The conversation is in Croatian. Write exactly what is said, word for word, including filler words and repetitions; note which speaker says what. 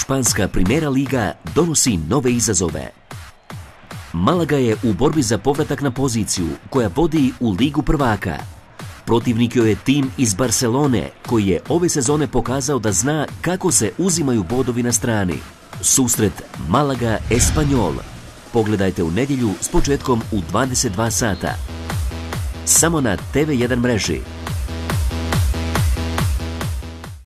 Speaker 1: Španska Primera liga donosi nove izazove. Malaga je u borbi za povratak na poziciju koja vodi u Ligu prvaka. Protivnik joj je tim iz Barcelone koji je ove sezone pokazao da zna kako se uzimaju bodovi na strani. Susret Malaga-Espanyol pogledajte u nedjelju s početkom u dvadeset dva sata. Samo na T V jedan mreži.